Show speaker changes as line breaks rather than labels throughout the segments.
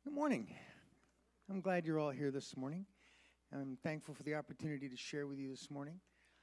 Good morning. I'm glad you're all here this morning. I'm thankful for the opportunity to share with you this morning.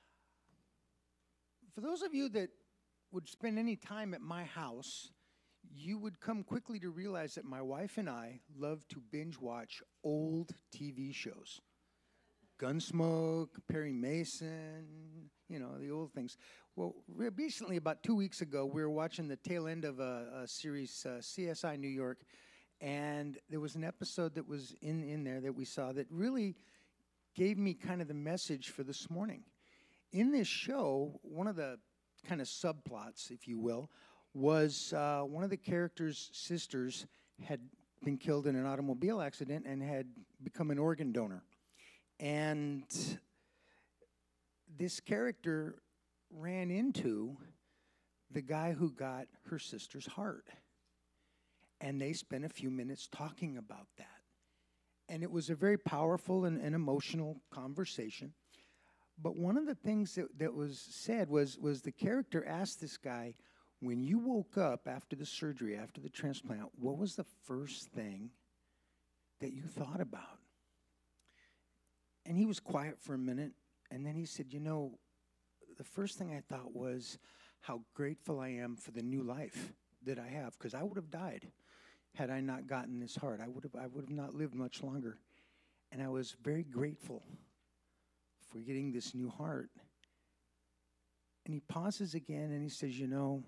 For those of you that would spend any time at my house, you would come quickly to realize that my wife and I love to binge watch old TV shows. Gunsmoke, Perry Mason, the old things. Well, recently, about 2 weeks ago, we were watching the tail end of a series, CSI New York, and there was an episode that was in there that we saw that really gave me kind of the message for this morning. In this show, one of the kind of subplots, if you will, was one of the characters' sisters had been killed in an automobile accident and had become an organ donor. And this character ran into the guy who got her sister's heart. And they spent a few minutes talking about that. And it was a very powerful and emotional conversation. But one of the things that was said was the character asked this guy, when you woke up after the surgery, after the transplant, what was the first thing that you thought about? And he was quiet for a minute, and then he said, the first thing I thought was how grateful I am for the new life that I have, because I would have died had I not gotten this heart. I would have not lived much longer. And I was very grateful for getting this new heart. And he pauses again and he says, the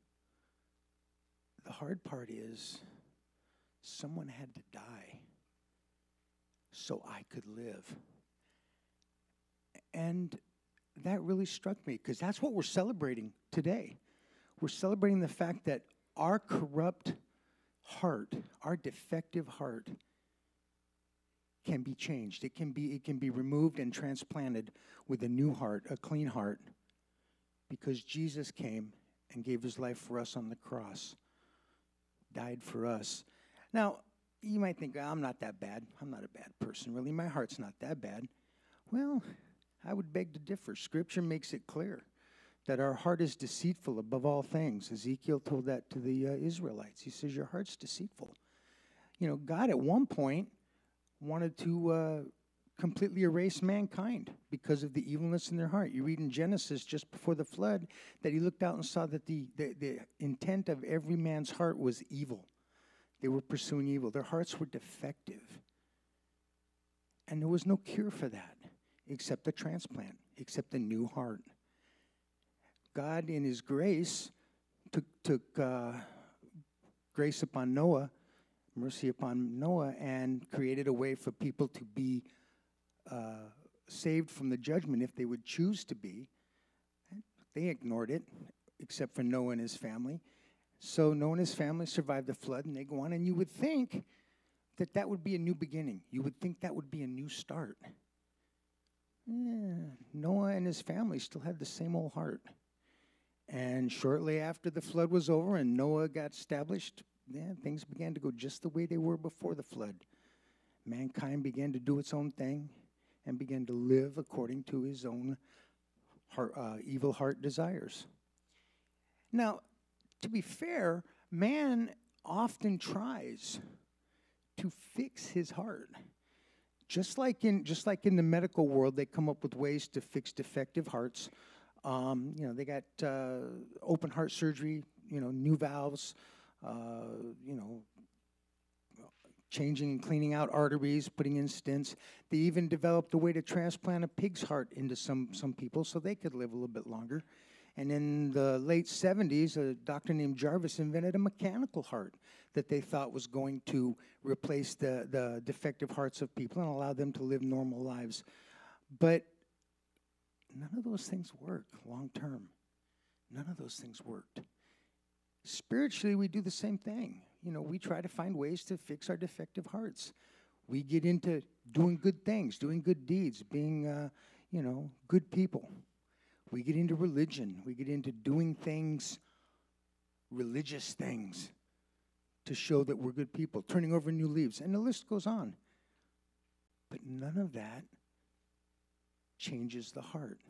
hard part is someone had to die so I could live. And that really struck me, because that's what we're celebrating today. We're celebrating the fact that our corrupt heart, our defective heart, can be changed. It can be removed and transplanted with a new heart, a clean heart, because Jesus came and gave his life for us on the cross, died for us. Now, you might think, I'm not that bad. I'm not a bad person, really. My heart's not that bad. Well, I would beg to differ. Scripture makes it clear that our heart is deceitful above all things. Ezekiel told that to the Israelites. He says, your heart's deceitful. God at one point wanted to completely erase mankind because of the evilness in their heart. You read in Genesis, just before the flood, that he looked out and saw that the intent of every man's heart was evil. They were pursuing evil. Their hearts were defective. And there was no cure for that except a transplant, except a new heart. God, in his grace, took grace upon Noah, mercy upon Noah, and created a way for people to be saved from the judgment if they would choose to be. They ignored it, except for Noah and his family. So Noah and his family survived the flood, and they go on, and you would think that would be a new beginning. You would think that would be a new start. Noah and his family still had the same old heart. And shortly after the flood was over and Noah got established, things began to go just the way they were before the flood. Mankind began to do its own thing and began to live according to his own evil heart desires. Now, to be fair, man often tries to fix his heart. Just like in the medical world, they come up with ways to fix defective hearts. They got open heart surgery, new valves, changing and cleaning out arteries, putting in stents. They even developed a way to transplant a pig's heart into some people so they could live a little bit longer. And in the late 70s, a doctor named Jarvis invented a mechanical heart that they thought was going to replace the defective hearts of people and allow them to live normal lives. But none of those things work long term. None of those things worked. Spiritually, we do the same thing. We try to find ways to fix our defective hearts. We get into doing good things, doing good deeds, being, good people. We get into religion. We get into doing things, religious things, to show that we're good people, turning over new leaves, and the list goes on. But none of that changes the heart.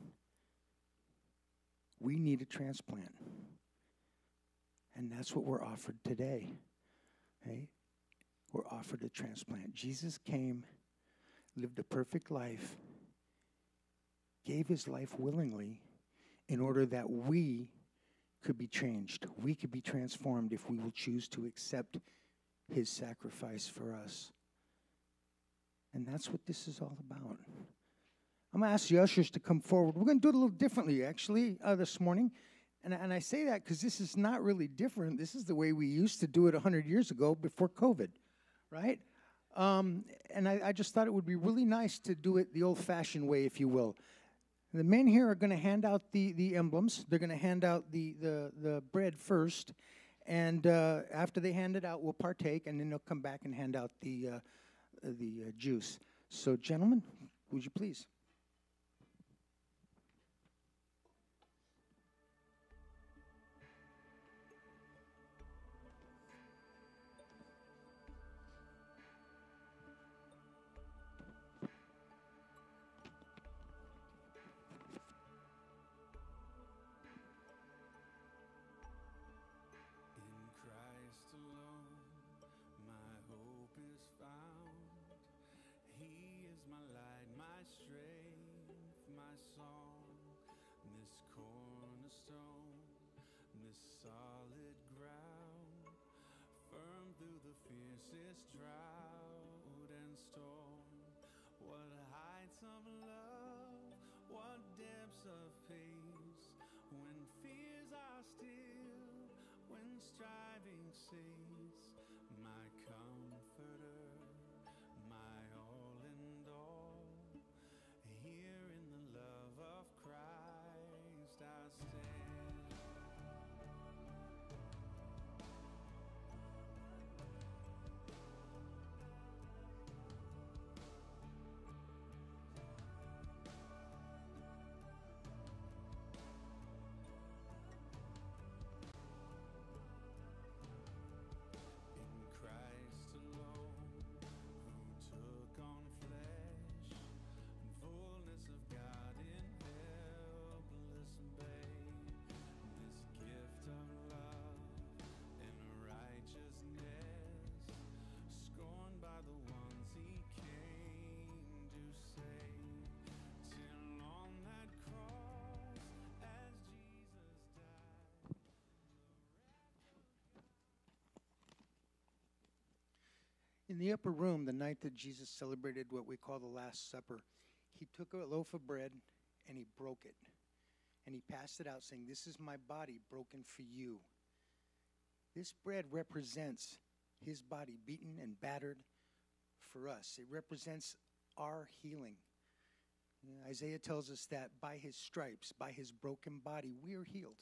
We need a transplant. And that's what we're offered today. Okay? We're offered a transplant. Jesus came, lived a perfect life, gave his life willingly in order that we could be changed. We could be transformed if we will choose to accept his sacrifice for us. And that's what this is all about. I'm going to ask the ushers to come forward. We're going to do it a little differently, actually, this morning. And I say that because this is not really different. This is the way we used to do it 100 years ago before COVID, right? And I just thought it would be really nice to do it the old-fashioned way, if you will. The men here are going to hand out the emblems. They're going to hand out the bread first. And after they hand it out, we'll partake, and then they'll come back and hand out the juice. So, gentlemen, would you please? In the upper room, the night that Jesus celebrated what we call the Last Supper, he took a loaf of bread and he broke it. And he passed it out saying, "This is my body broken for you." This bread represents his body beaten and battered for us. It represents our healing. Isaiah tells us that by his stripes, by his broken body, we are healed.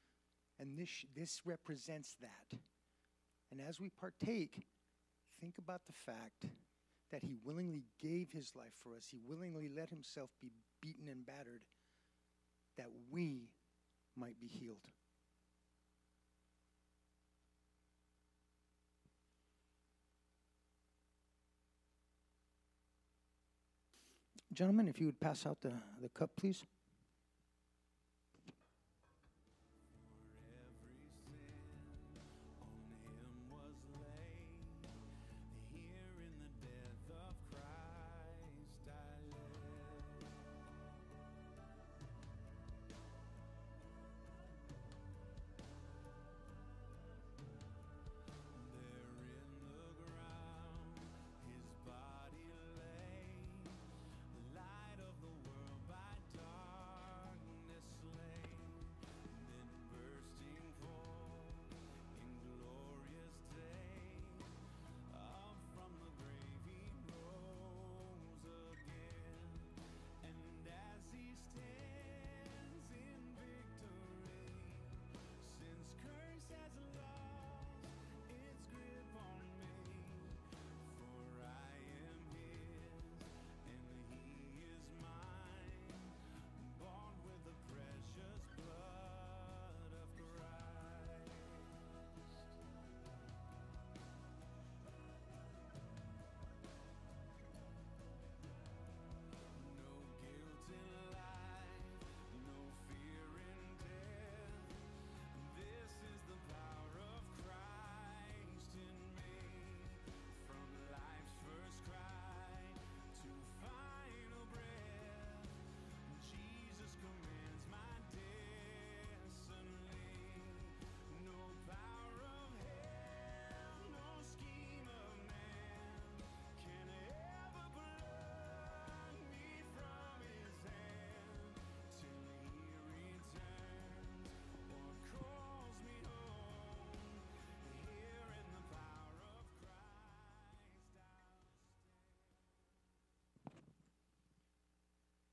And this represents that. And as we partake, think about the fact that he willingly gave his life for us. He willingly let himself be beaten and battered that we might be healed. Gentlemen, if you would pass out the cup, please.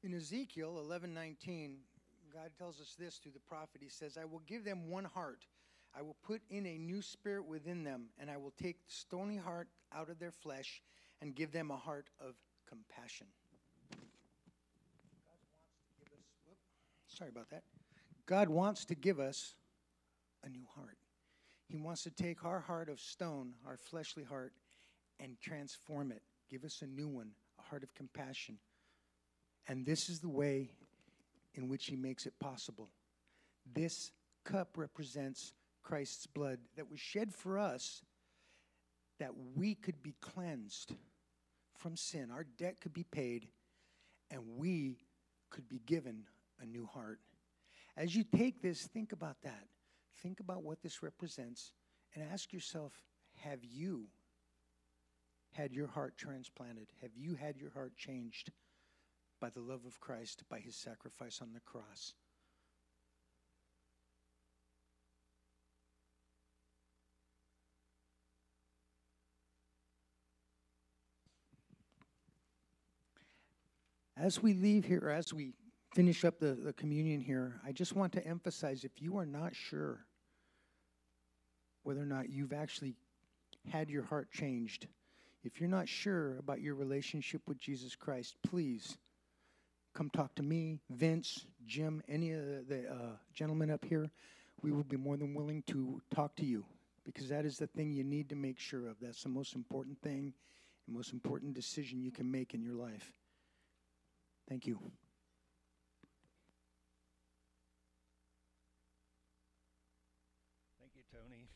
In Ezekiel 11:19, God tells us this through the prophet. He says, I will give them one heart. I will put in a new spirit within them, and I will take the stony heart out of their flesh and give them a heart of compassion. Sorry about that. God wants to give us a new heart. He wants to take our heart of stone, our fleshly heart, and transform it. Give us a new one, a heart of compassion. And this is the way in which he makes it possible. This cup represents Christ's blood that was shed for us, that we could be cleansed from sin. Our debt could be paid, and we could be given a new heart. As you take this, think about that. Think about what this represents, and ask yourself, have you had your heart transplanted? Have you had your heart changed by the love of Christ, by his sacrifice on the cross? As we leave here, as we finish up the communion here, I just want to emphasize, if you are not sure whether or not you've actually had your heart changed, if you're not sure about your relationship with Jesus Christ, please come talk to me, Vince, Jim, any of the gentlemen up here. We will be more than willing to talk to you, because that is the thing you need to make sure of. That's the most important thing, the most important decision you can make in your life. Thank you.
Thank you, Tony.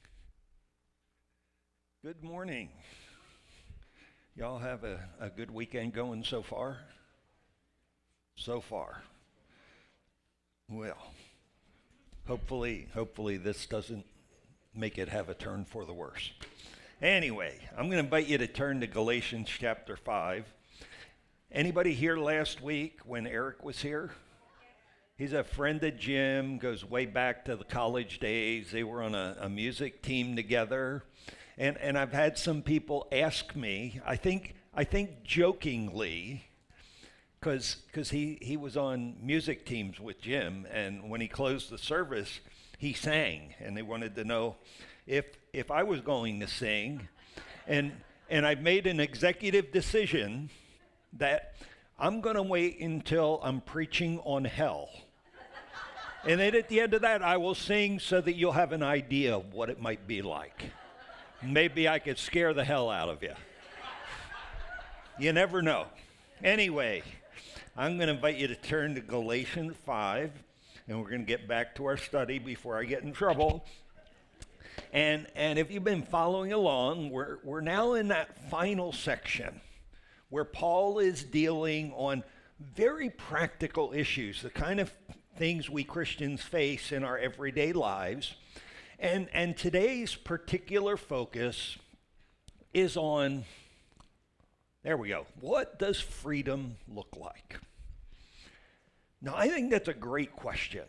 Good morning. Y'all have a good weekend going so far? So far. Well, hopefully this doesn't make it have a turn for the worse. Anyway, I'm going to invite you to turn to Galatians chapter 5. Anybody here last week when Eric was here? He's a friend of Jim, goes way back to the college days. They were on a music team together. And I've had some people ask me, I think jokingly, because he was on music teams with Jim, and when he closed the service, he sang, and they wanted to know if I was going to sing. And I've made an executive decision that I'm going to wait until I'm preaching on hell. And then at the end of that, I will sing so that you'll have an idea of what it might be like. Maybe I could scare the hell out of you. You never know. Anyway, I'm going to invite you to turn to Galatians 5, and we're going to get back to our study before I get in trouble. And if you've been following along, we're now in that final section where Paul is dealing on very practical issues, the kind of things we Christians face in our everyday lives. And today's particular focus is on, there we go, what does freedom look like? Now, I think that's a great question.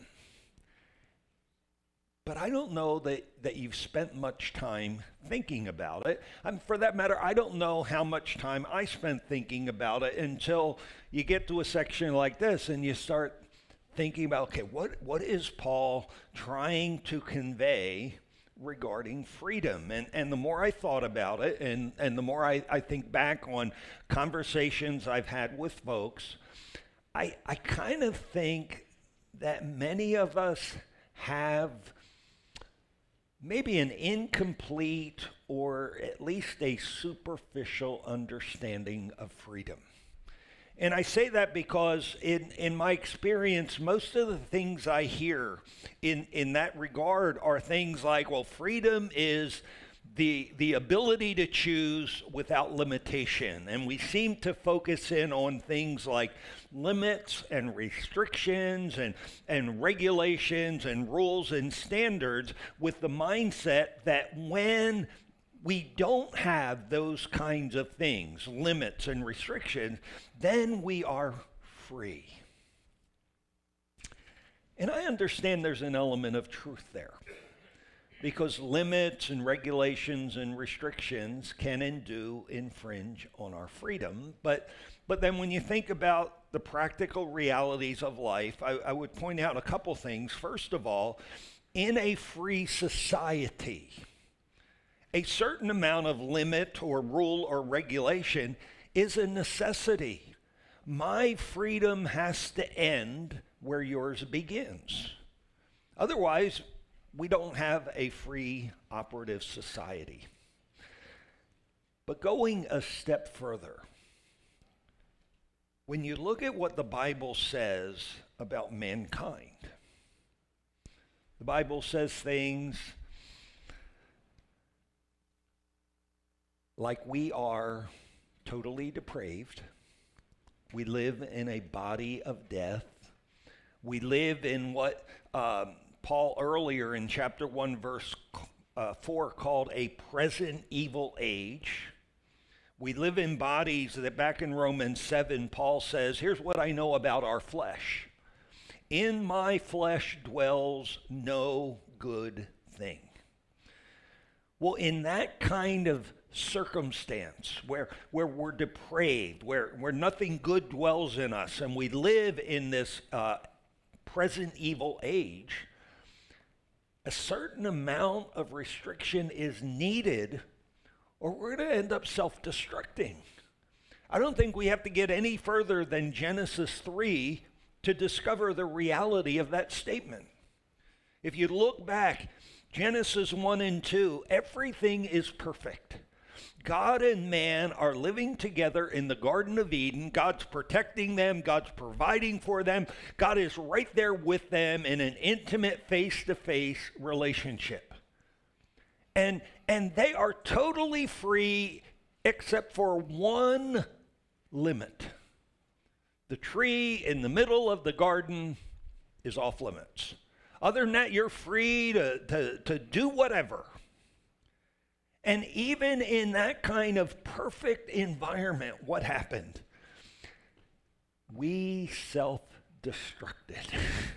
But I don't know that you've spent much time thinking about it. For that matter, I don't know how much time I spent thinking about it until you get to a section like this and you start thinking about, okay, what is Paul trying to convey regarding freedom? And the more I thought about it, and the more I think back on conversations I've had with folks, I kind of think that many of us have maybe an incomplete or at least a superficial understanding of freedom. And I say that because in my experience, most of the things I hear in that regard are things like, well, freedom is the ability to choose without limitation. And we seem to focus in on things like limits and restrictions and regulations and rules and standards with the mindset that when we don't have those kinds of things, limits and restrictions, then we are free. And I understand there's an element of truth there. because limits and regulations and restrictions can and do infringe on our freedom. But then when you think about the practical realities of life, I would point out a couple things. First of all, in a free society, a certain amount of limit or rule or regulation is a necessity. My freedom has to end where yours begins. Otherwise, we don't have a free operative society. But going a step further, when you look at what the Bible says about mankind, the Bible says things like we are totally depraved. We live in a body of death. We live in what Paul earlier in chapter 1 verse 4 called a present evil age. We live in bodies that back in Romans 7 Paul says, here's what I know about our flesh. In my flesh dwells no good thing. Well, in that kind of circumstance where we're depraved, where nothing good dwells in us, and we live in this present evil age, a certain amount of restriction is needed, or we're going to end up self-destructing. I don't think we have to get any further than Genesis 3 to discover the reality of that statement. If you look back, Genesis 1 and 2, everything is perfect. God and man are living together in the Garden of Eden. God's protecting them. God's providing for them. God is right there with them in an intimate face-to-face relationship. And they are totally free except for one limit. The tree in the middle of the garden is off limits. Other than that, you're free to do whatever. And even in that kind of perfect environment, what happened? We self-destructed.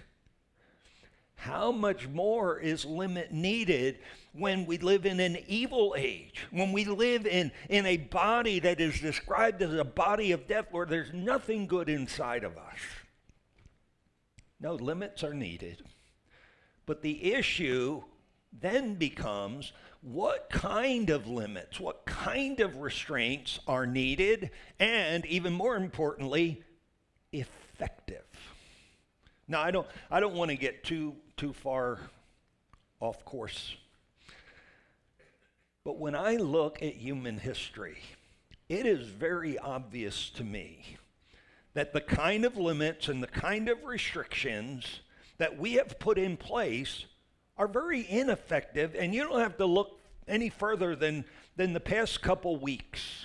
How much more is limit needed when we live in an evil age, when we live in a body that is described as a body of death, where there's nothing good inside of us? No, limits are needed. But the issue then becomes, what kind of limits, what kind of restraints are needed, and even more importantly, effective? Now, I don't want to get too far off course. But when I look at human history, it is very obvious to me that the kind of limits and the kind of restrictions that we have put in place are very ineffective, and you don't have to look any further than the past couple weeks.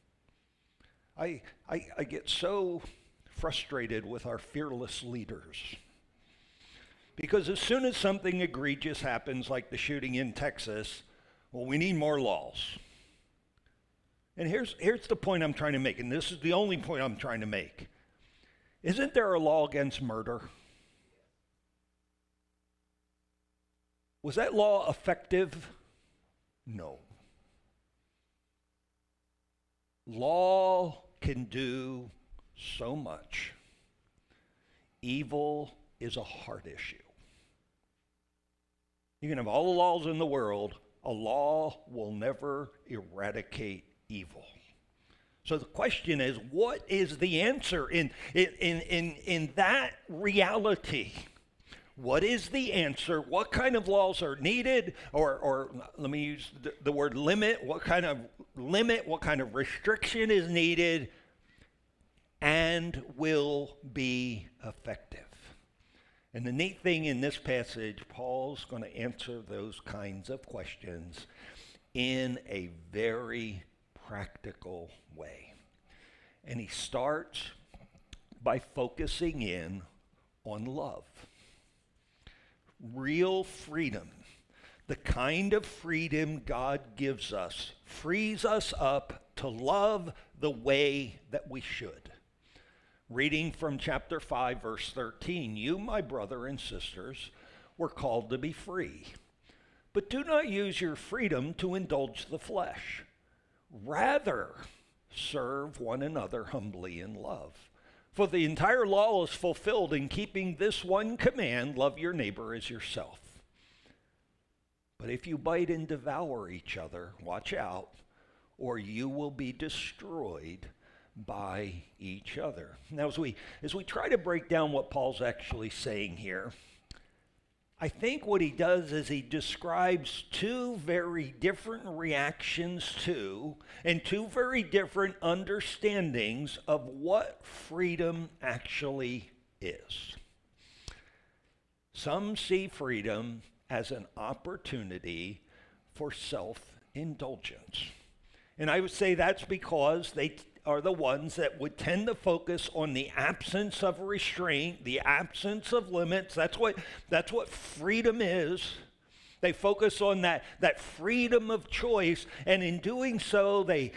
I get so frustrated with our fearless leaders, because as soon as something egregious happens, like the shooting in Texas, well, we need more laws. And here's the point I'm trying to make, and this is the only point I'm trying to make. Isn't there a law against murder? Was that law effective? No. Law can do so much. Evil is a heart issue. You can have all the laws in the world, a law will never eradicate evil. So the question is, what is the answer in that reality? What is the answer? What kind of laws are needed? Or let me use the word limit. What kind of limit, what kind of restriction is needed and will be effective? And the neat thing in this passage, Paul's going to answer those kinds of questions in a very practical way. And he starts by focusing in on love. Real freedom, the kind of freedom God gives us, frees us up to love the way that we should. Reading from chapter 5, verse 13, you, my brother and sisters, were called to be free. But But do not use your freedom to indulge the flesh. Rather, serve one another humbly in love. For the entire law is fulfilled in keeping this one command, love your neighbor as yourself. But if you bite and devour each other, watch out, or you will be destroyed by each other. Now, as we try to break down what Paul's actually saying here, I think what he does is he describes two very different reactions to and two very different understandings of what freedom actually is. Some see freedom as an opportunity for self-indulgence. And I would say that's because they are the ones that would tend to focus on the absence of restraint, the absence of limits. That's what freedom is. They focus on that freedom of choice, and in doing so, they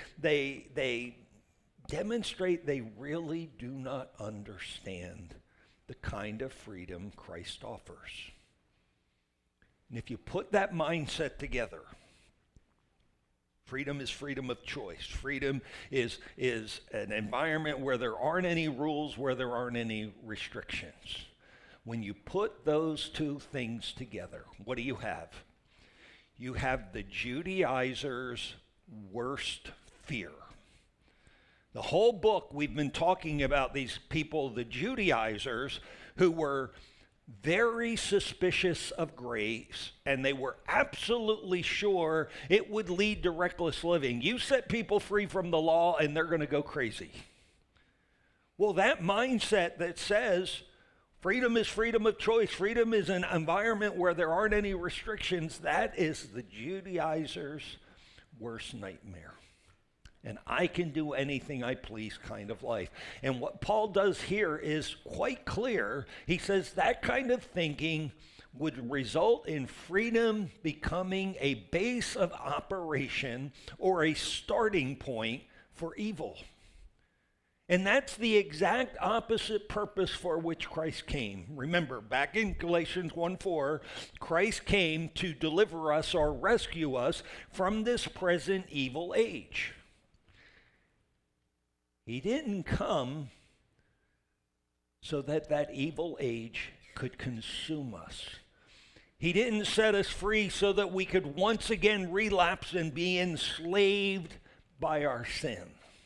demonstrate they really do not understand the kind of freedom Christ offers. And if you put that mindset together, freedom is freedom of choice. Freedom is an environment where there aren't any rules, where there aren't any restrictions. When you put those two things together, what do you have? You have the Judaizers' worst fear. The whole book we've been talking about these people, the Judaizers, who were very suspicious of grace, and they were absolutely sure it would lead to reckless living. You set people free from the law and they're going to go crazy. Well, that mindset that says freedom is freedom of choice, freedom is an environment where there aren't any restrictions, that is the Judaizers' worst nightmare. And I can do anything I please kind of life. And what Paul does here is quite clear. He says that kind of thinking would result in freedom becoming a base of operation or a starting point for evil. And that's the exact opposite purpose for which Christ came. Remember, back in Galatians 1:4, Christ came to deliver us or rescue us from this present evil age. He didn't come so that that evil age could consume us. He didn't set us free so that we could once again relapse and be enslaved by our sin.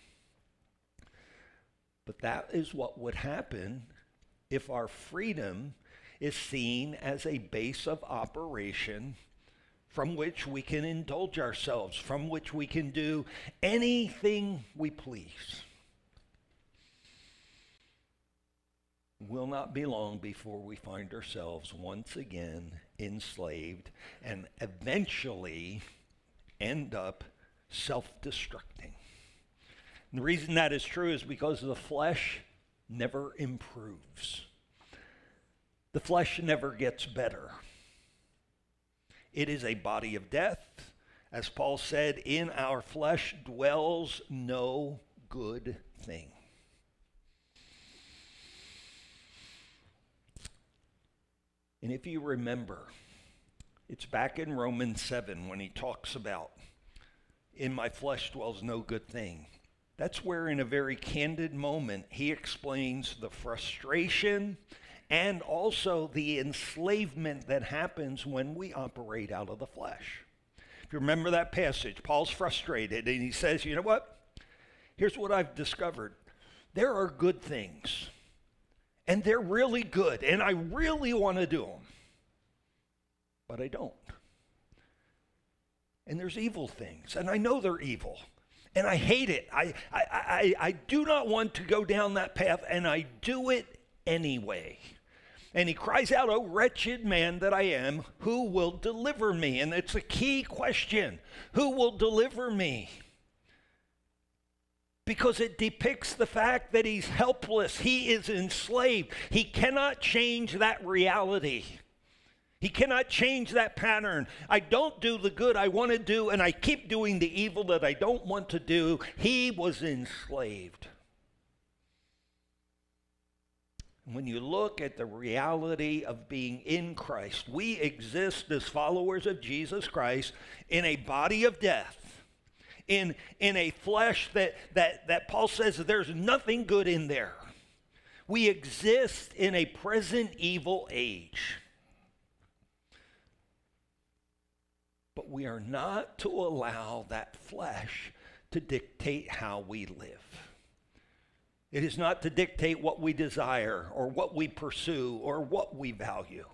But that is what would happen if our freedom is seen as a base of operation from which we can indulge ourselves, from which we can do anything we please. Will not be long before we find ourselves once again enslaved and eventually end up self-destructing. And the reason that is true is because the flesh never improves. The flesh never gets better. It is a body of death. As Paul said, in our flesh dwells no good thing. And if you remember, it's back in Romans 7 when he talks about, in my flesh dwells no good thing. That's where in a very candid moment, he explains the frustration and also the enslavement that happens when we operate out of the flesh. If you remember that passage, Paul's frustrated and he says, you know what? Here's what I've discovered. There are good things. And they're really good, and I really want to do them. But I don't. And there's evil things, and I know they're evil. And I hate it. I do not want to go down that path, and I do it anyway. And he cries out, "O wretched man that I am, who will deliver me?" And it's a key question. Who will deliver me? Because it depicts the fact that he's helpless. He is enslaved. He cannot change that reality. He cannot change that pattern. I don't do the good I want to do, and I keep doing the evil that I don't want to do. He was enslaved. When you look at the reality of being in Christ, we exist as followers of Jesus Christ in a body of death, in a flesh that Paul says that there's nothing good in there. We exist in a present evil age. But we are not to allow that flesh to dictate how we live. It is not to dictate what we desire or what we pursue or what we value.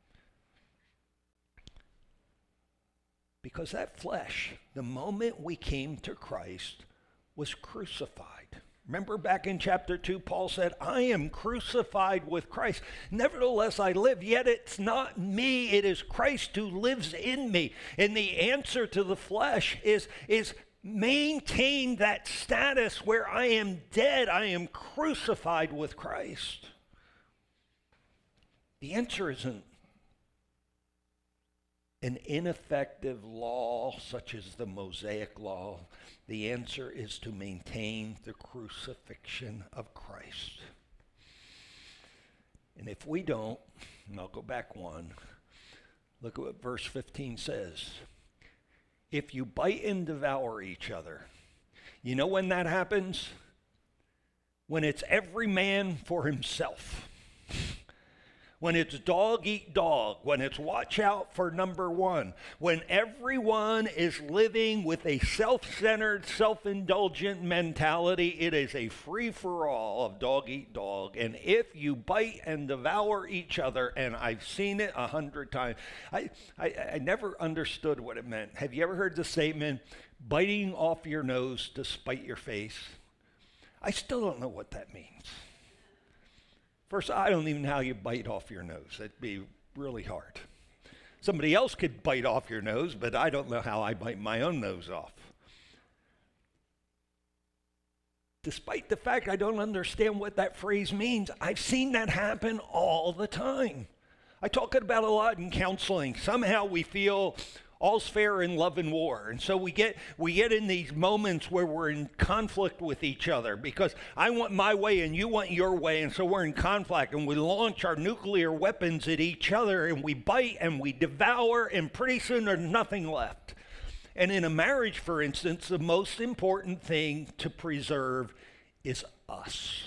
Because that flesh, the moment we came to Christ, was crucified. Remember back in chapter 2, Paul said, I am crucified with Christ. Nevertheless, I live, yet it's not me, it is Christ who lives in me. And the answer to the flesh is maintain that status where I am dead, I am crucified with Christ. The answer isn't an ineffective law such as the Mosaic law. The answer is to maintain the crucifixion of Christ. And if we don't, and I'll go back one, look at what verse 15 says. If you bite and devour each other, you know when that happens? When it's every man for himself. When it's dog eat dog, when it's watch out for number one, when everyone is living with a self-centered, self-indulgent mentality, it is a free-for-all of dog eat dog. And if you bite and devour each other, and I've seen it 100 times, I never understood what it meant. Have you ever heard the statement, biting off your nose to spite your face? I still don't know what that means. First, I don't even know how you bite off your nose. It'd be really hard. Somebody else could bite off your nose, but I don't know how I bite my own nose off. Despite the fact I don't understand what that phrase means, I've seen that happen all the time. I talk about it a lot in counseling. Somehow we feel all's fair in love and war. And so we get in these moments where we're in conflict with each other because I want my way and you want your way. And so we're in conflict and we launch our nuclear weapons at each other and we bite and we devour and pretty soon there's nothing left. And in a marriage, for instance, the most important thing to preserve is us.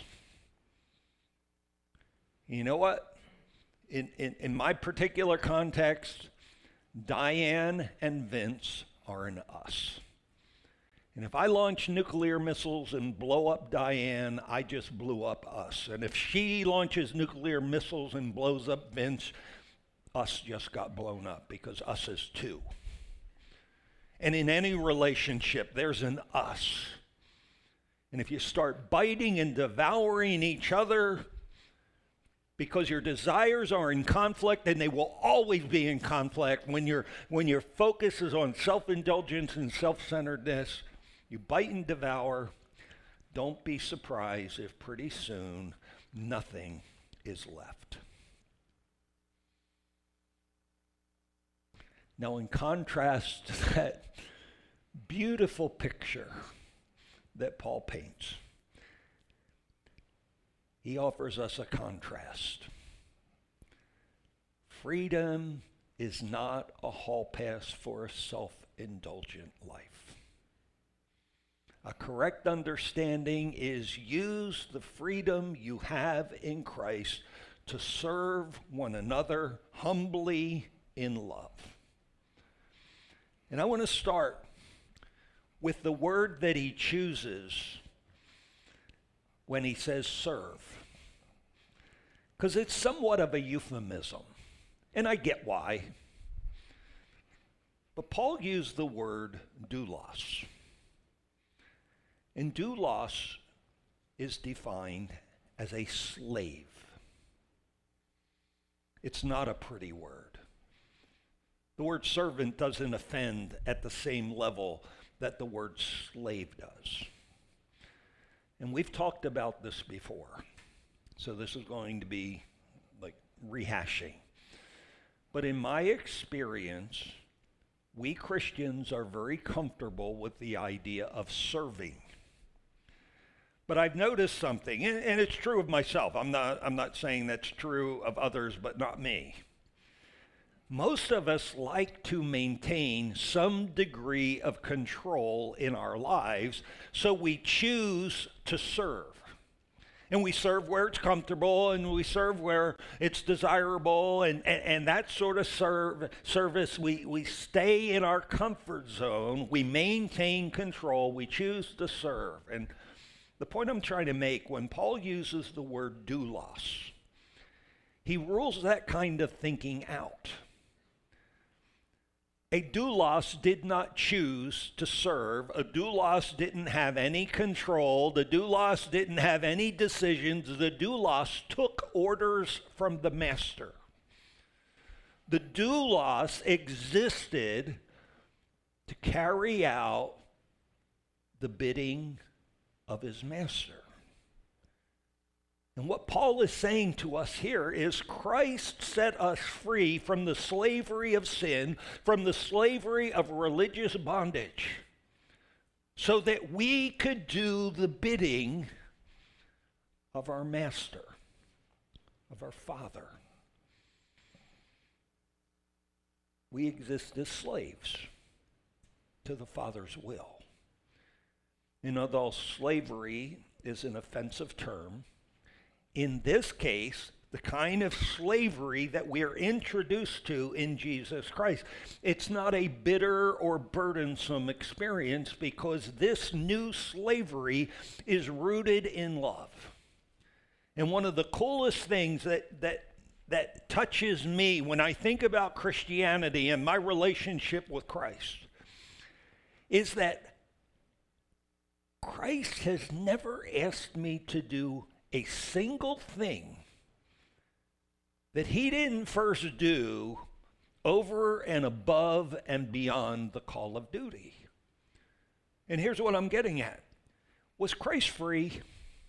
You know what? In my particular context, Diane and Vince are an us. And if I launch nuclear missiles and blow up Diane, I just blew up us. And if she launches nuclear missiles and blows up Vince, us just got blown up because us is two. And in any relationship, there's an us. And if you start biting and devouring each other, because your desires are in conflict, and they will always be in conflict when your focus is on self-indulgence and self-centeredness, you bite and devour. Don't be surprised if pretty soon nothing is left. Now, in contrast to that beautiful picture that Paul paints, he offers us a contrast. Freedom is not a hall pass for a self-indulgent life. A correct understanding is use the freedom you have in Christ to serve one another humbly in love. And I want to start with the word that he chooses when he says serve, because it's somewhat of a euphemism, and I get why. But Paul used the word doulos, and doulos is defined as a slave. It's not a pretty word. The word servant doesn't offend at the same level that the word slave does. And we've talked about this before, so this is going to be like rehashing. But in my experience, we Christians are very comfortable with the idea of serving. But I've noticed something, and it's true of myself. I'm not saying that's true of others, but not me. Most of us like to maintain some degree of control in our lives, so we choose to serve. And we serve where it's comfortable, and we serve where it's desirable, and that sort of service, we stay in our comfort zone, we maintain control, we choose to serve. And the point I'm trying to make, when Paul uses the word doulos, he rules that kind of thinking out. A doulos did not choose to serve. A doulos didn't have any control. The doulos didn't have any decisions. The doulos took orders from the master. The doulos existed to carry out the bidding of his master. And what Paul is saying to us here is Christ set us free from the slavery of sin, from the slavery of religious bondage, so that we could do the bidding of our master, of our Father. We exist as slaves to the Father's will. And although slavery is an offensive term, in this case, the kind of slavery that we're introduced to in Jesus Christ, it's not a bitter or burdensome experience, because this new slavery is rooted in love. And one of the coolest things that touches me when I think about Christianity and my relationship with Christ is that Christ has never asked me to do a single thing that he didn't first do over and above and beyond the call of duty. And here's what I'm getting at. Was Christ free?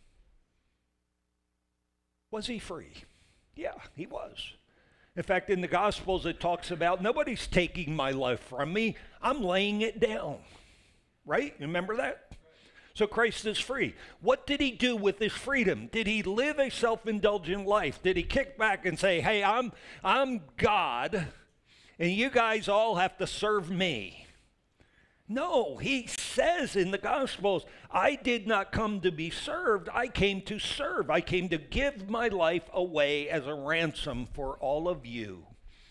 Was he free? Yeah, he was. In fact, in the Gospels it talks about nobody's taking my life from me. I'm laying it down. Right? Remember that? So Christ is free. What did he do with his freedom? Did he live a self-indulgent life? Did he kick back and say, hey, I'm God, and you guys all have to serve me? No, he says in the Gospels, I did not come to be served. I came to serve. I came to give my life away as a ransom for all of you.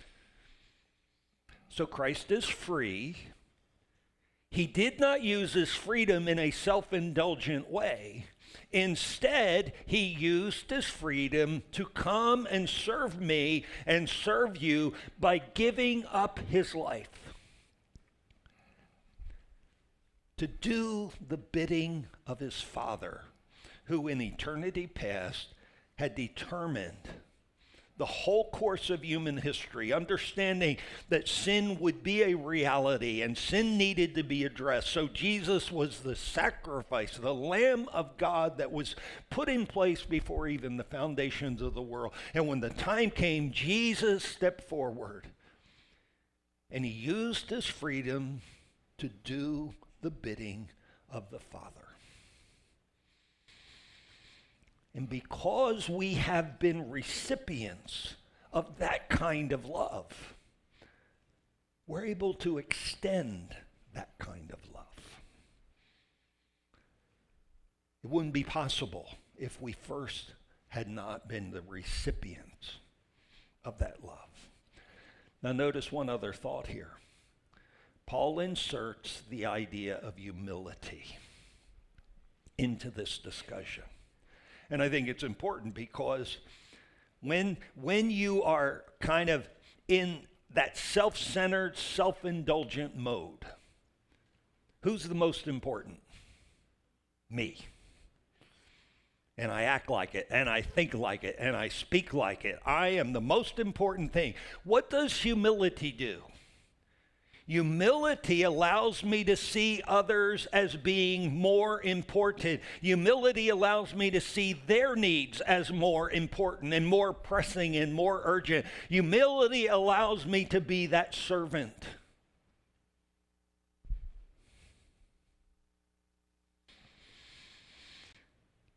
So Christ is free. He did not use his freedom in a self-indulgent way. Instead, he used his freedom to come and serve me and serve you by giving up his life, to do the bidding of his Father, who in eternity past had determined the whole course of human history, understanding that sin would be a reality and sin needed to be addressed. So Jesus was the sacrifice, the Lamb of God that was put in place before even the foundations of the world. And when the time came, Jesus stepped forward and he used his freedom to do the bidding of the Father. And because we have been recipients of that kind of love, we're able to extend that kind of love. It wouldn't be possible if we first had not been the recipients of that love. Now notice one other thought here. Paul inserts the idea of humility into this discussion. And I think it's important because when you are kind of in that self-centered, self-indulgent mode, who's the most important? Me. And I act like it, and I think like it, and I speak like it. I am the most important thing. What does humility do? Humility allows me to see others as being more important. Humility allows me to see their needs as more important and more pressing and more urgent. Humility allows me to be that servant.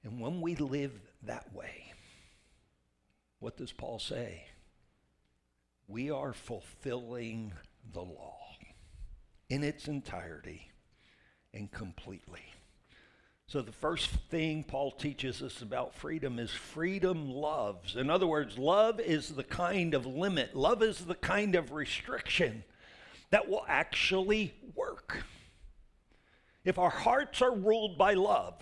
And when we live that way, what does Paul say? We are fulfilling the law in its entirety and completely. So the first thing Paul teaches us about freedom is freedom loves. In other words, love is the kind of limit, love is the kind of restriction that will actually work. If our hearts are ruled by love,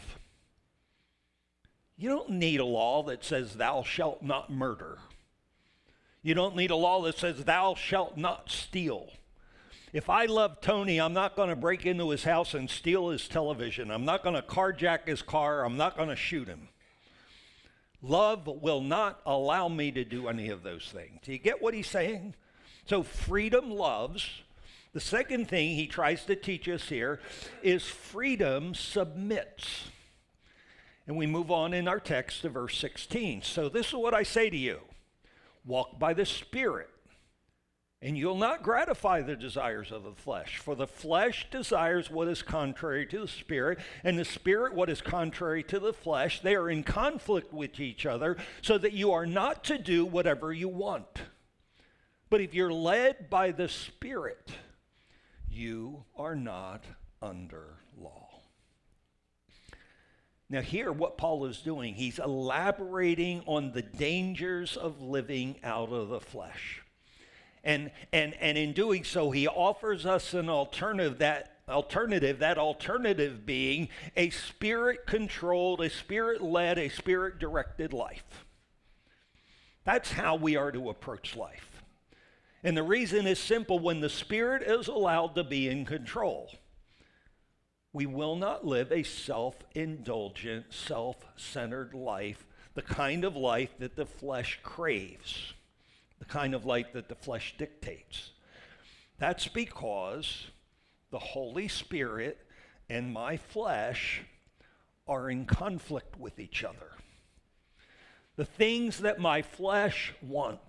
you don't need a law that says thou shalt not murder. You don't need a law that says thou shalt not steal. If I love Tony, I'm not going to break into his house and steal his television. I'm not going to carjack his car. I'm not going to shoot him. Love will not allow me to do any of those things. Do you get what he's saying? So freedom loves. The second thing he tries to teach us here is freedom submits. And we move on in our text to verse 16. So this is what I say to you. Walk by the Spirit, and you'll not gratify the desires of the flesh. For the flesh desires what is contrary to the Spirit, and the Spirit what is contrary to the flesh. They are in conflict with each other, so that you are not to do whatever you want. But if you're led by the Spirit, you are not under law. Now here, what Paul is doing, he's elaborating on the dangers of living out of the flesh. And in doing so, he offers us an alternative, that alternative being a Spirit-controlled, a Spirit-led, a Spirit-directed life. That's how we are to approach life. And the reason is simple. When the Spirit is allowed to be in control, we will not live a self-indulgent, self-centered life, the kind of life that the flesh craves, the kind of life that the flesh dictates. That's because the Holy Spirit and my flesh are in conflict with each other. The things that my flesh want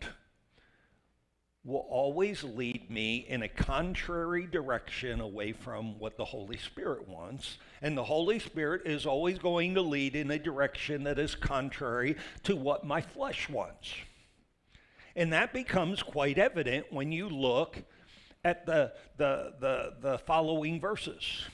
will always lead me in a contrary direction away from what the Holy Spirit wants. And the Holy Spirit is always going to lead in a direction that is contrary to what my flesh wants. And that becomes quite evident when you look at the following verses.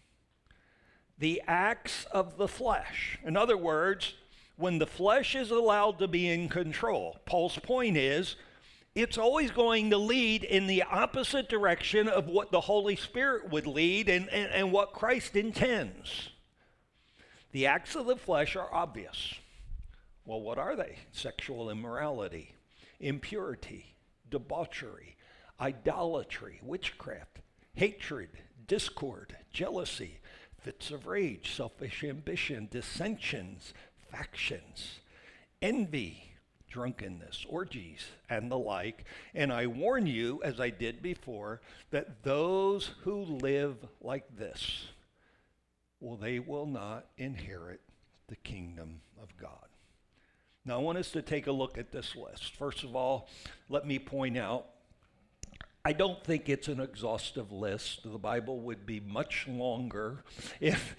The acts of the flesh. In other words, when the flesh is allowed to be in control, Paul's point is, it's always going to lead in the opposite direction of what the Holy Spirit would lead and what Christ intends. The acts of the flesh are obvious. Well, what are they? Sexual immorality, impurity, debauchery, idolatry, witchcraft, hatred, discord, jealousy, fits of rage, selfish ambition, dissensions, factions, envy, drunkenness, orgies, and the like. And I warn you, as I did before, that those who live like this, well, they will not inherit the kingdom of God. Now, I want us to take a look at this list. First of all, let me point out, I don't think it's an exhaustive list. The Bible would be much longer if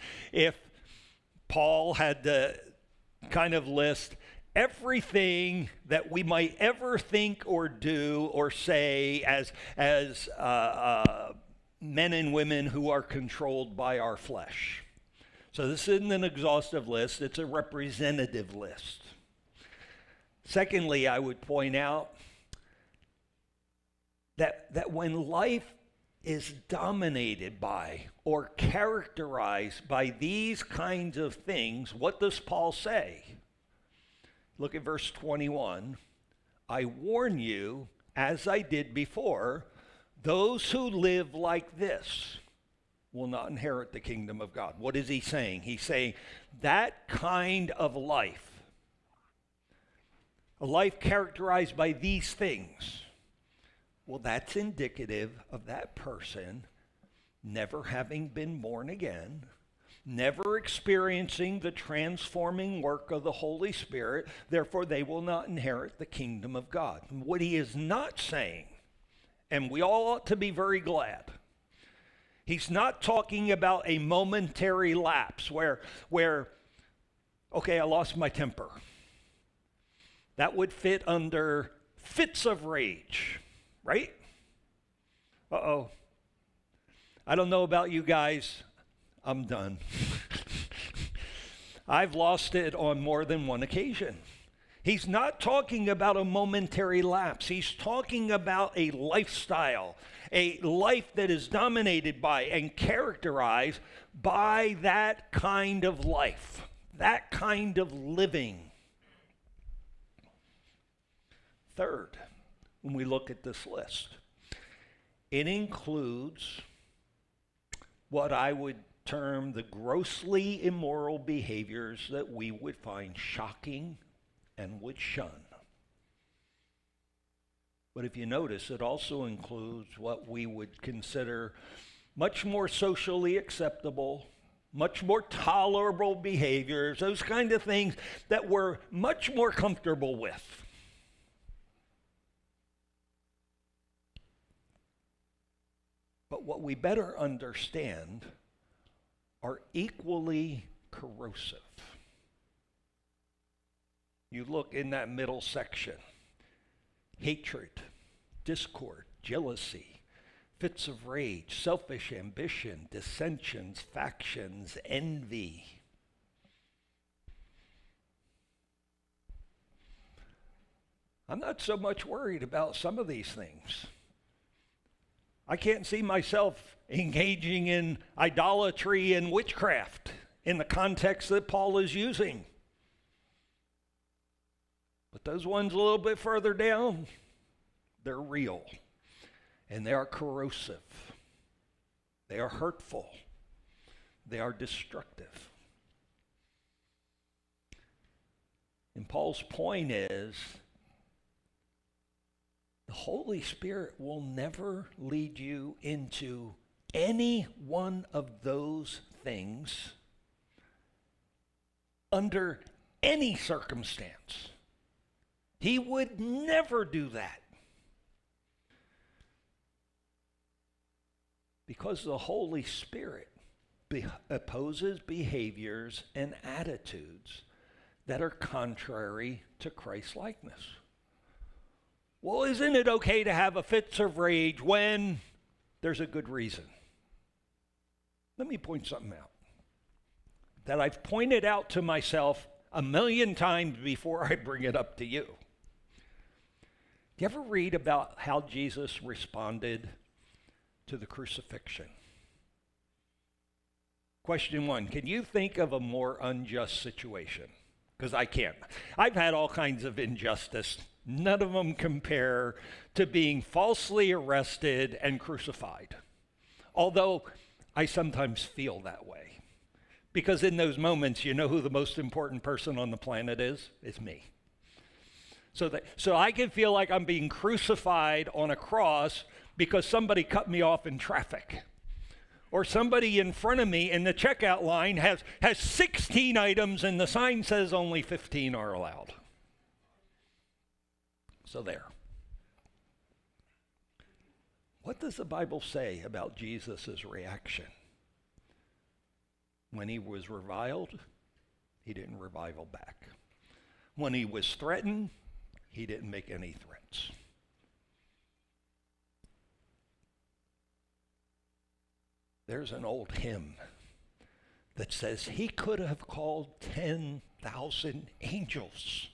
Paul had to kind of list everything that we might ever think or do or say as men and women who are controlled by our flesh. So this isn't an exhaustive list, it's a representative list. Secondly, I would point out that when life is dominated by or characterized by these kinds of things, what does Paul say? Look at verse 21. I warn you, as I did before, those who live like this will not inherit the kingdom of God. What is he saying? He's saying that kind of life, a life characterized by these things, well, that's indicative of that person never having been born again, never experiencing the transforming work of the Holy Spirit. Therefore, they will not inherit the kingdom of God. What he is not saying, and we all ought to be very glad, he's not talking about a momentary lapse where Okay, I lost my temper. That would fit under fits of rage, right? Uh-oh. I don't know about you guys. I'm done. I've lost it on more than one occasion. He's not talking about a momentary lapse. He's talking about a lifestyle, a life that is dominated by and characterized by that kind of life, that kind of living. Third, when we look at this list, it includes what I would term the grossly immoral behaviors that we would find shocking and would shun. But if you notice, it also includes what we would consider much more socially acceptable, much more tolerable behaviors, those kind of things that we're much more comfortable with. But what we better understand are equally corrosive. You look in that middle section: hatred, discord, jealousy, fits of rage, selfish ambition, dissensions, factions, envy. I'm not so much worried about some of these things. I can't see myself engaging in idolatry and witchcraft in the context that Paul is using. But those ones a little bit further down, they're real, and they are corrosive. They are hurtful. They are destructive. And Paul's point is, the Holy Spirit will never lead you into any one of those things under any circumstance. He would never do that. Because the Holy Spirit opposes behaviors and attitudes that are contrary to Christ-likeness. Well, isn't it okay to have a fits of rage when there's a good reason? Let me point something out that I've pointed out to myself a million times before I bring it up to you. Do you ever read about how Jesus responded to the crucifixion? Question one, can you think of a more unjust situation? Because I can't. I've had all kinds of injustice. None of them compare to being falsely arrested and crucified. Although I sometimes feel that way. Because in those moments, you know who the most important person on the planet is? It's me. So I can feel like I'm being crucified on a cross because somebody cut me off in traffic. Or somebody in front of me in the checkout line has 16 items and the sign says only 15 are allowed. So there. What does the Bible say about Jesus' reaction? When he was reviled, he didn't revile back. When he was threatened, he didn't make any threats. There's an old hymn that says he could have called 10,000 angels,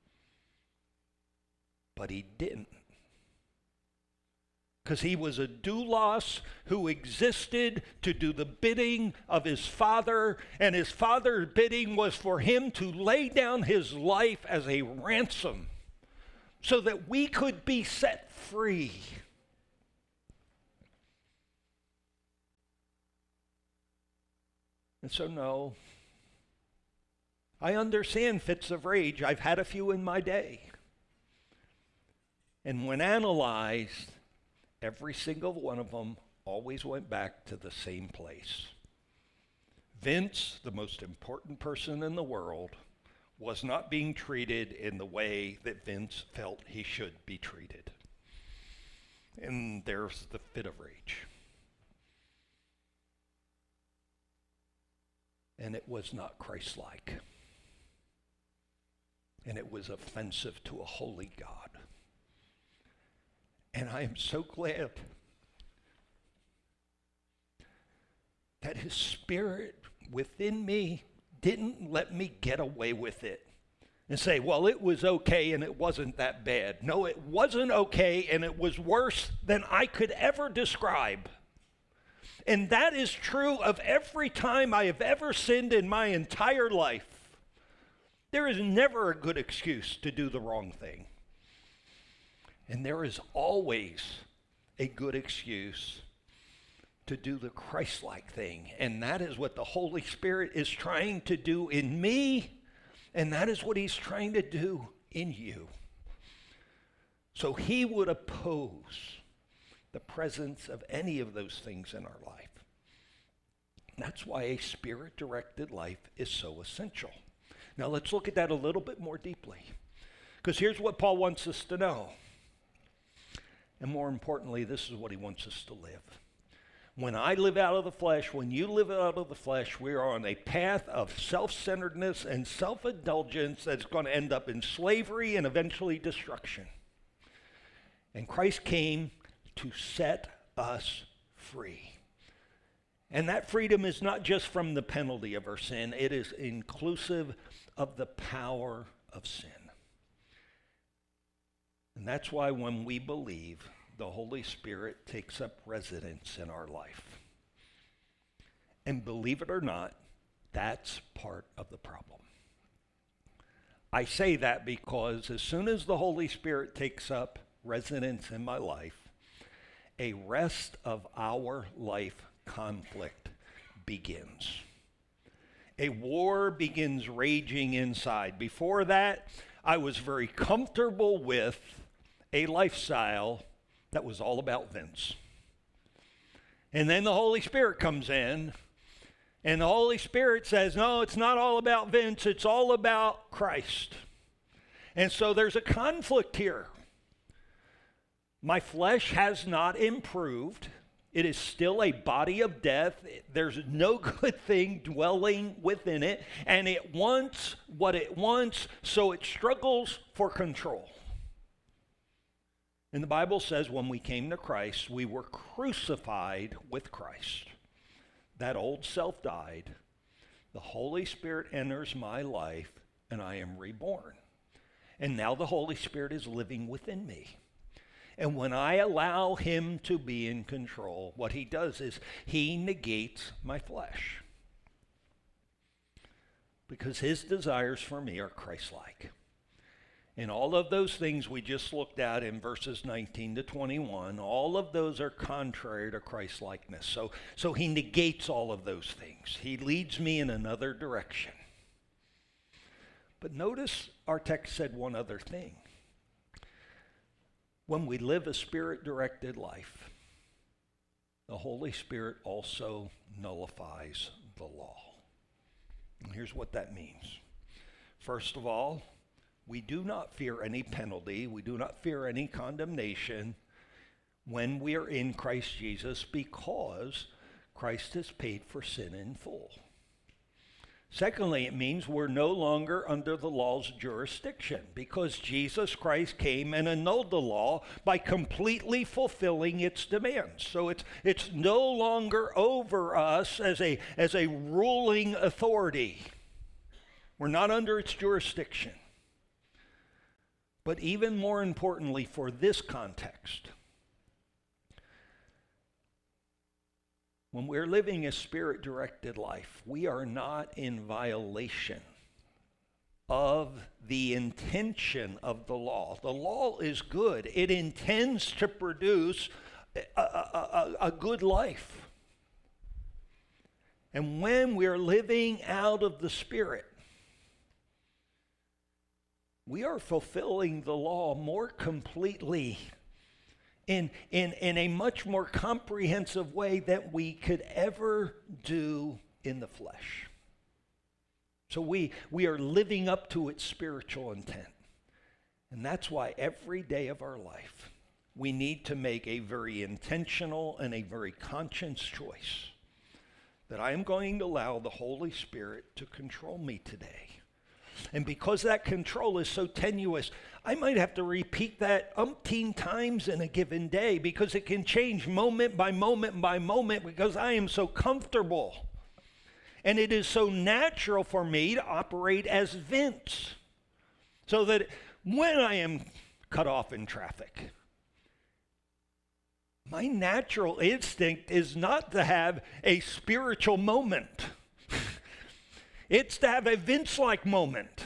but he didn't. Because he was a doulos who existed to do the bidding of his Father, and his Father's bidding was for him to lay down his life as a ransom so that we could be set free. And so, no, I understand fits of rage. I've had a few in my day. And when analyzed, every single one of them always went back to the same place. Vince, the most important person in the world, was not being treated in the way that Vince felt he should be treated. And there's the fit of rage. And it was not Christ-like. and it was offensive to a holy God. And I am so glad that his Spirit within me didn't let me get away with it and say, well, it was okay and it wasn't that bad. No, it wasn't okay and it was worse than I could ever describe. And that is true of every time I have ever sinned in my entire life. There is never a good excuse to do the wrong thing. And there is always a good excuse to do the Christ-like thing. And that is what the Holy Spirit is trying to do in me, and that is what he's trying to do in you. So he would oppose the presence of any of those things in our life. That's why a Spirit-directed life is so essential. Now let's look at that a little bit more deeply. Because here's what Paul wants us to know. And more importantly, this is what he wants us to live. When I live out of the flesh, when you live out of the flesh, we are on a path of self-centeredness and self-indulgence that's going to end up in slavery and eventually destruction. And Christ came to set us free. And that freedom is not just from the penalty of our sin, it is inclusive of the power of sin. And that's why when we believe, the Holy Spirit takes up residence in our life. And believe it or not, that's part of the problem. I say that because as soon as the Holy Spirit takes up residence in my life, a rest of our life conflict begins. A war begins raging inside. Before that, I was very comfortable with a lifestyle that was all about Vince. And then the Holy Spirit comes in, and the Holy Spirit says, no, it's not all about Vince, it's all about Christ. And so there's a conflict here. My flesh has not improved. It is still a body of death. There's no good thing dwelling within it, and it wants what it wants, so it struggles for control. And the Bible says when we came to Christ, we were crucified with Christ. That old self died. The Holy Spirit enters my life, and I am reborn. And now the Holy Spirit is living within me. And when I allow him to be in control, what he does is he negates my flesh. Because his desires for me are Christ-like. And all of those things we just looked at in verses 19 to 21, all of those are contrary to Christ-likeness. So he negates all of those things. He leads me in another direction. But notice our text said one other thing. When we live a Spirit-directed life, the Holy Spirit also nullifies the law. And here's what that means. First of all, we do not fear any penalty. We do not fear any condemnation when we are in Christ Jesus because Christ has paid for sin in full. Secondly, it means we're no longer under the law's jurisdiction because Jesus Christ came and annulled the law by completely fulfilling its demands. So it's no longer over us as a ruling authority. We're not under its jurisdiction. But even more importantly for this context, when we're living a Spirit-directed life, we are not in violation of the intention of the law. The law is good. It intends to produce a good life. And when we're living out of the Spirit, we are fulfilling the law more completely in a much more comprehensive way than we could ever do in the flesh. So we are living up to its spiritual intent. And that's why every day of our life, we need to make a very intentional and a very conscious choice that I am going to allow the Holy Spirit to control me today. And because that control is so tenuous, I might have to repeat that umpteen times in a given day because it can change moment by moment by moment because I am so comfortable. And it is so natural for me to operate as Vince. So that when I am cut off in traffic, my natural instinct is not to have a spiritual moment. It's to have a Vince-like moment.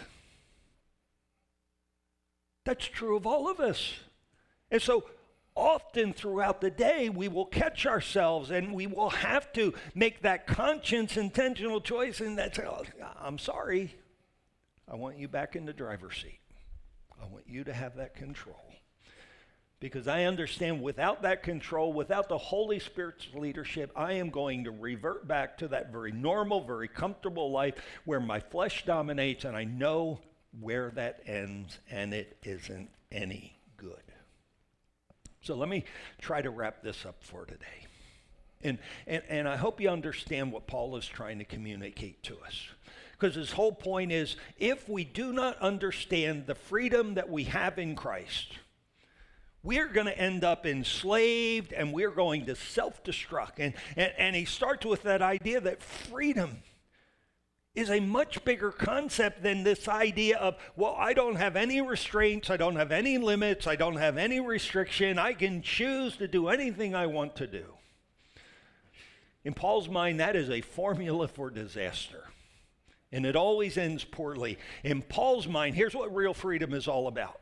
That's true of all of us. And so often throughout the day, we will catch ourselves and we will have to make that conscious, intentional choice. And that's, I'm sorry. I want you back in the driver's seat. I want you to have that control. Because I understand without that control, without the Holy Spirit's leadership, I am going to revert back to that very normal, very comfortable life where my flesh dominates, and I know where that ends, and it isn't any good. So let me try to wrap this up for today. And I hope you understand what Paul is trying to communicate to us. Because his whole point is, if we do not understand the freedom that we have in Christ, we're going to end up enslaved and we're going to self-destruct. And he starts with that idea that freedom is a much bigger concept than this idea of, well, I don't have any restraints, I don't have any limits, I don't have any restriction, I can choose to do anything I want to do. In Paul's mind, that is a formula for disaster. And it always ends poorly. In Paul's mind, here's what real freedom is all about.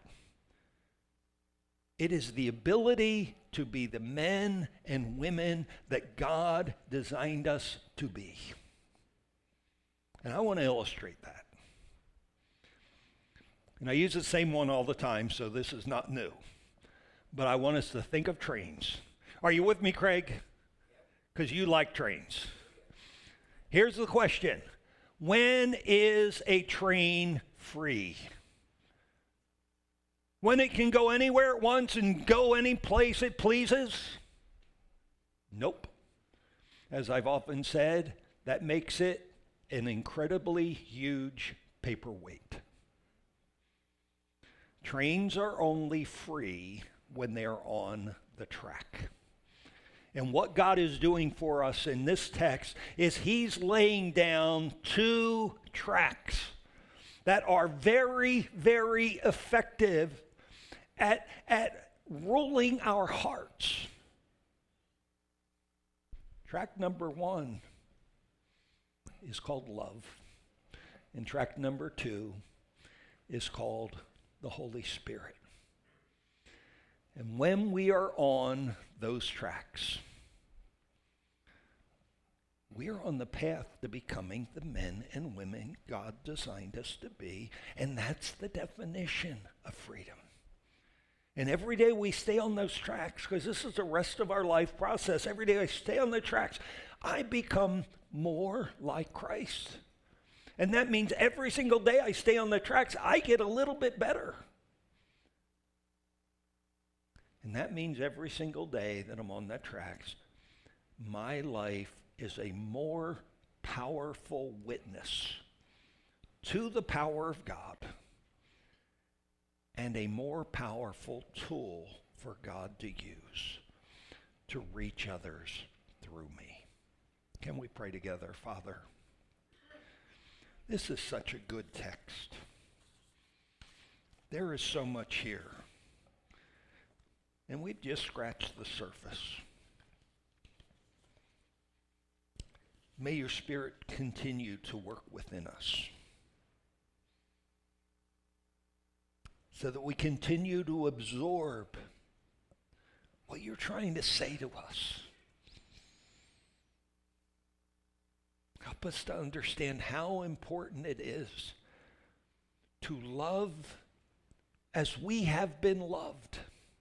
It is the ability to be the men and women that God designed us to be. And I want to illustrate that. And I use the same one all the time, so this is not new. But I want us to think of trains. Are you with me, Craig? Because you like trains. Here's the question. When is a train free? When it can go anywhere it wants and go any place it pleases? Nope. As I've often said, that makes it an incredibly huge paperweight. Trains are only free when they're on the track. And what God is doing for us in this text is he's laying down 2 tracks that are very, very effective at ruling our hearts. Track number 1 is called love. And track number 2 is called the Holy Spirit. And when we are on those tracks, we are on the path to becoming the men and women God designed us to be. And that's the definition of freedom. And every day we stay on those tracks, because this is the rest of our life process. Every day I stay on the tracks, I become more like Christ. And that means every single day I stay on the tracks, I get a little bit better. And that means every single day that I'm on that tracks, my life is a more powerful witness to the power of God and a more powerful tool for God to use to reach others through me. Can we pray together? Father, this is such a good text. There is so much here. And we've just scratched the surface. May your Spirit continue to work within us so that we continue to absorb what you're trying to say to us. Help us to understand how important it is to love as we have been loved.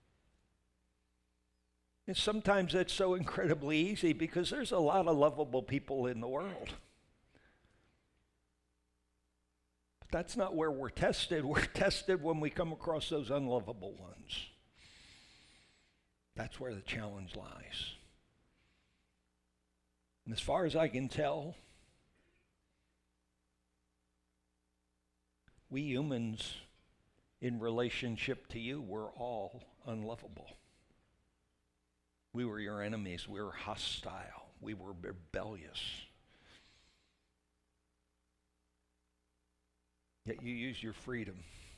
And sometimes that's so incredibly easy because there's a lot of lovable people in the world. But that's not where we're tested. We're tested when we come across those unlovable ones. That's where the challenge lies. And as far as I can tell, We humans, in relationship to you, were all unlovable. We were your enemies. We were hostile. We were rebellious. Yet you use your freedom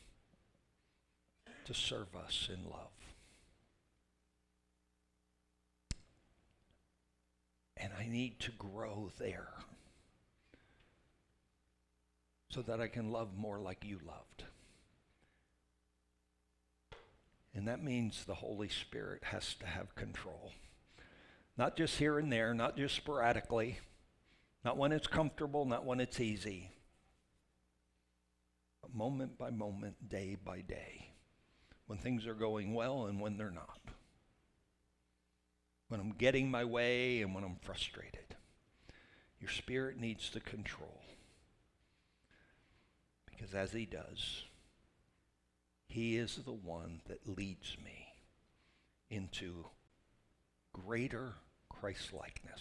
to serve us in love. And I need to grow there so that I can love more like you loved. And that means the Holy Spirit has to have control. Not just here and there, not just sporadically, not when it's comfortable, not when it's easy, but moment by moment, day by day, when things are going well and when they're not. When I'm getting my way and when I'm frustrated. Your Spirit needs to control. Because as He does, He is the one that leads me into greater Christ-likeness.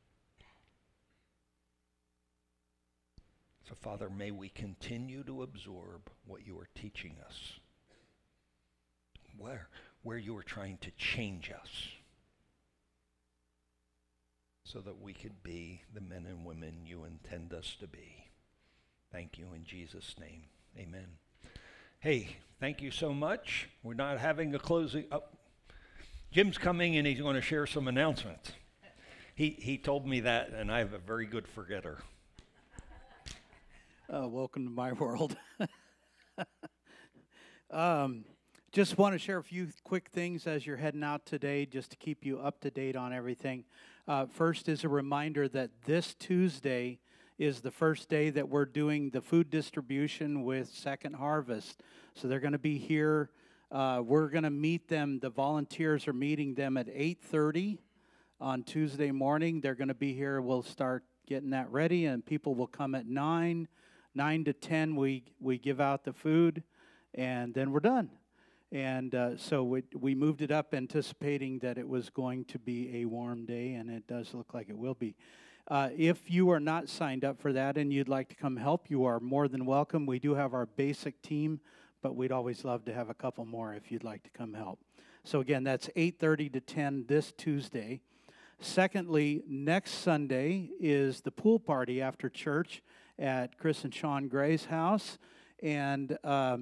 So, Father, may we continue to absorb what you are teaching us, where you are trying to change us, so that we could be the men and women you intend us to be. Thank you in Jesus' name. Amen. Hey, thank you so much. We're not having a closing. Oh, Jim's coming and he's going to share some announcements. He told me that, and I have a very good forgetter.
Welcome to my world. Just want to share a few quick things as you're heading out today, just to keep you up to date on everything. First is a reminder that this Tuesday is the first day that we're doing the food distribution with Second Harvest. So they're going to be here. We're going to meet them. The volunteers are meeting them at 8:30 on Tuesday morning. They're going to be here. We'll start getting that ready, and people will come at 9. 9 to 10, we give out the food, and then we're done. And so we moved it up anticipating that it was going to be a warm day, and it does look like it will be. If you are not signed up for that and you'd like to come help, you are more than welcome. We do have our basic team, but we'd always love to have a couple more if you'd like to come help. So again, that's 8:30 to 10 this Tuesday. Secondly, next Sunday is the pool party after church at Chris and Sean Gray's house. And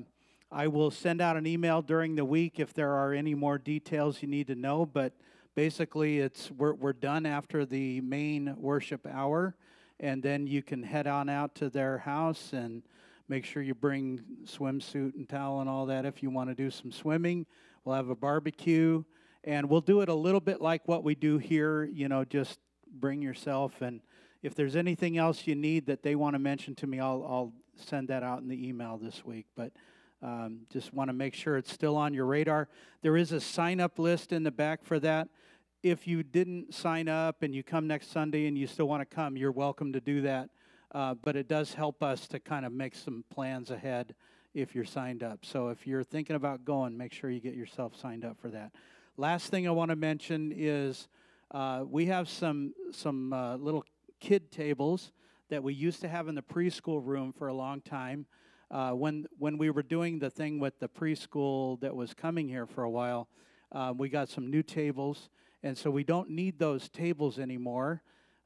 I will send out an email during the week if there are any more details you need to know. But basically, we're done after the main worship hour. And then you can head on out to their house and make sure you bring swimsuit and towel and all that if you want to do some swimming. We'll have a barbecue. And we'll do it a little bit like what we do here, just bring yourself. And if there's anything else you need that they want to mention to me, I'll send that out in the email this week. But just want to make sure it's still on your radar. There is a sign-up list in the back for that. If you didn't sign up and you come next Sunday and you still want to come, you're welcome to do that. But it does help us to kind of make some plans ahead if you're signed up. So if you're thinking about going, make sure you get yourself signed up for that. Last thing I want to mention is we have some little kid tables that we used to have in the preschool room for a long time. When we were doing the thing with the preschool that was coming here for a while, we got some new tables, and so we don't need those tables anymore.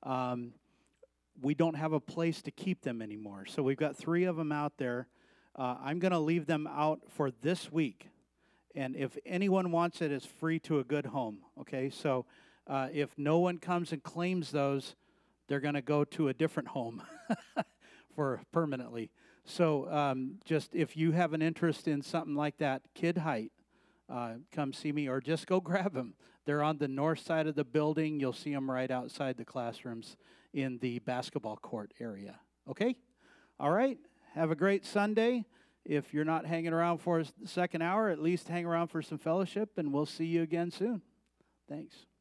We don't have a place to keep them anymore. So we've got 3 of them out there. I'm going to leave them out for this week. And if anyone wants it, it's free to a good home, okay? So if no one comes and claims those, they're going to go to a different home for permanently. So just if you have an interest in something like that, Kid Height, come see me or just go grab them. They're on the north side of the building. You'll see them right outside the classrooms in the basketball court area, okay? All right, have a great Sunday. If you're not hanging around for the second hour, at least hang around for some fellowship, and we'll see you again soon. Thanks.